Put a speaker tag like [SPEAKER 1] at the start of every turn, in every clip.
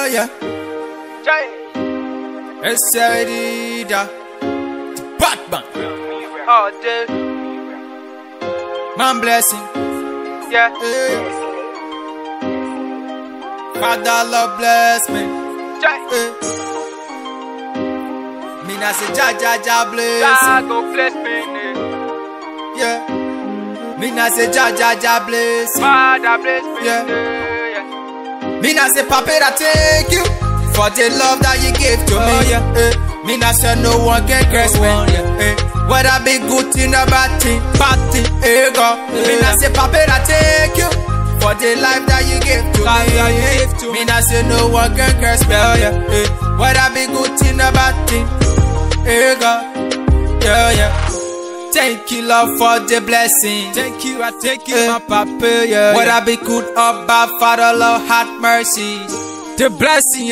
[SPEAKER 1] yeah. It's Edida Batman.
[SPEAKER 2] All day.
[SPEAKER 1] Man blessing.
[SPEAKER 2] Yeah.
[SPEAKER 1] Father Lord bless me. Me na say Jah bless
[SPEAKER 2] God
[SPEAKER 1] me.
[SPEAKER 2] go bless me.
[SPEAKER 1] Yeah. Me na say Jah bless me.
[SPEAKER 2] Father bless me.
[SPEAKER 1] Yeah.
[SPEAKER 2] Yeah.
[SPEAKER 1] Me na say Papa I thank you for the love that you gave to me. Me na say no one can curse me. Whether be good thing or bad thing, go. Me na say Papa I thank you for the life that you gave to me. Me na say no one can curse me. Whether be good thing or bad thing, go. Thank you, Lord, for the blessing.
[SPEAKER 2] Thank you, I thank you, my Papa.
[SPEAKER 1] Whether be good or bad, Father, Lord, have mercy.
[SPEAKER 2] The blessing,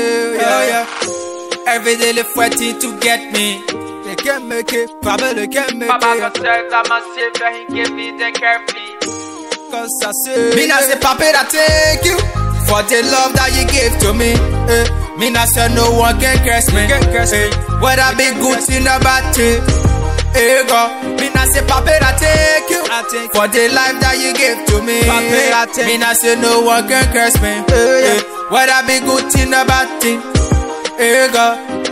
[SPEAKER 1] Every day they fighting to get me.
[SPEAKER 2] They can't make it, Papa, they can't make
[SPEAKER 1] Papa
[SPEAKER 2] it.
[SPEAKER 1] God
[SPEAKER 2] said I'm a savior, he gave me the carefully.
[SPEAKER 1] Cause I say, me na say Papa I thank you for the love that you gave to me. Me na say no one can curse me. Whether be good thing or bad thing, go. Me na say Papa I thank you for the life that you gave to me. Me na say no one can curse me. Whether be good thing or bad thing, go.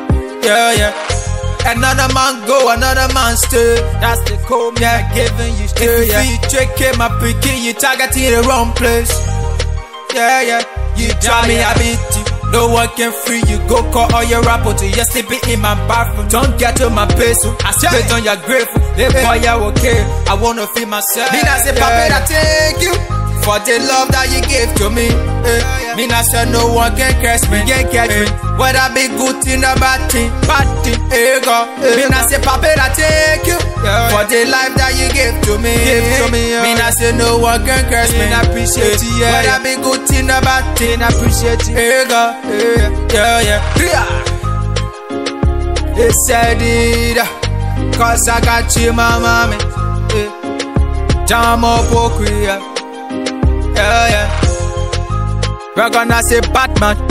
[SPEAKER 1] Another man go, another man stay.
[SPEAKER 2] That's the code me I giving you
[SPEAKER 1] If
[SPEAKER 2] straight.
[SPEAKER 1] you check my picking, you targeting the wrong place. You try me, I beat you. No one can free you. Go call all your rappers to you sleeping in my bathroom. Don't get to my peso. I spit on your grave. They boy, I okay. I wanna feel myself. Me na say Papa I thank you for the love that you gave to me. Me na say no one can curse me. Whether be good thing or bad thing, go. Me na say Papa I thank you for the life that you gave to me. Me na say no one can curse me.
[SPEAKER 2] I appreciate you,
[SPEAKER 1] Whether be good thing or bad thing,
[SPEAKER 2] I appreciate you.
[SPEAKER 1] go. It's Edida, cause I got you, my mommy. Jam up, Okria. We're gonna say Batman.